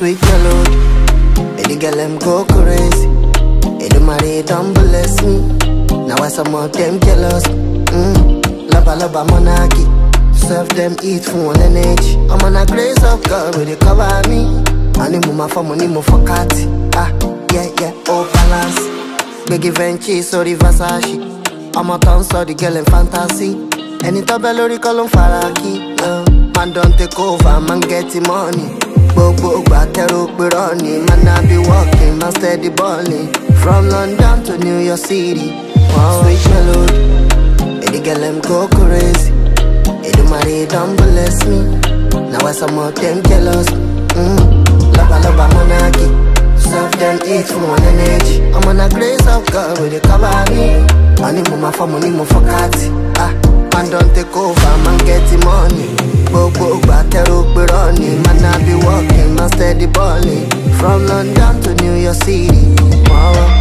sweet melody. Hey, the girl them go crazy. Hey, the money don't bless me. Now why some of them jealous? Love monarchy. Serve them eat for one energy. I'm on a grace of God where they cover me. And the mama for money more for cat. Yeah, oh balance. Big Venture, so the Versace. I'm a town, so the girl in fantasy. Any tabelori call on Faraki. Man don't take over, man getting money. Bobo, batero, running. Man I be walking, man steady balling. From London to New York City. Wow, sweet melody. Hey, the girl them go crazy. Hey, the money don't bless me. Now why some of them jealous? Love monarchy. Serve them eat for one energy. I'm on a grace of God where they cover me. And the mama for money more for cat. Man don't take over, man getting money. Bobo, batero, running. Man I be walking, man steady balling. From London to New York City. Wow.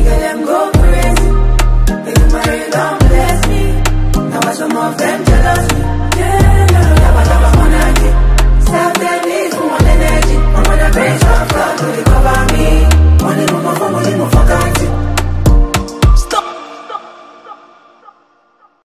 Go crazy, they do my don't bless me. Now why some of them jealous?